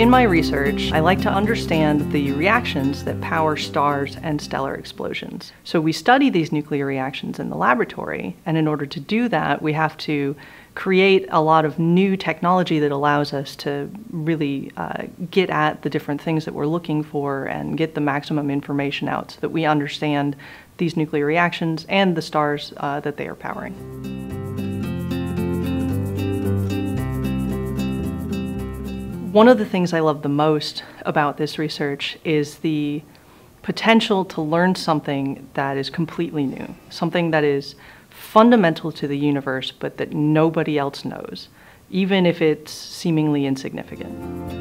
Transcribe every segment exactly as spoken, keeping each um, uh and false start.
In my research, I like to understand the reactions that power stars and stellar explosions. So we study these nuclear reactions in the laboratory, and in order to do that, we have to create a lot of new technology that allows us to really uh, get at the different things that we're looking for and get the maximum information out so that we understand these nuclear reactions and the stars uh, that they are powering. One of the things I love the most about this research is the potential to learn something that is completely new, something that is fundamental to the universe but that nobody else knows, even if it's seemingly insignificant.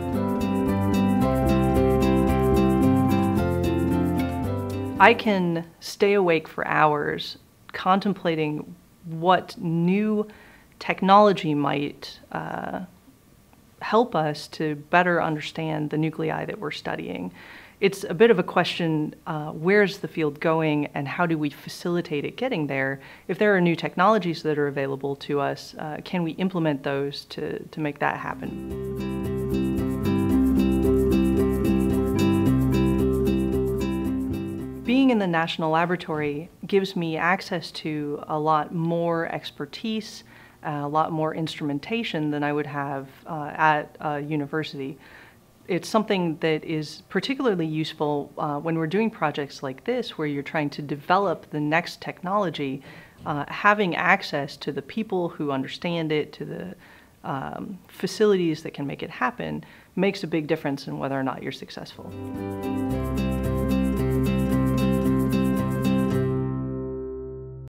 I can stay awake for hours contemplating what new technology might uh, help us to better understand the nuclei that we're studying. It's a bit of a question, uh, where's the field going and how do we facilitate it getting there? If there are new technologies that are available to us, uh, can we implement those to, to make that happen? Being in the National Laboratory gives me access to a lot more expertise, a lot more instrumentation than I would have uh, at a university. It's something that is particularly useful uh, when we're doing projects like this, where you're trying to develop the next technology. Uh, having access to the people who understand it, to the um, facilities that can make it happen, makes a big difference in whether or not you're successful.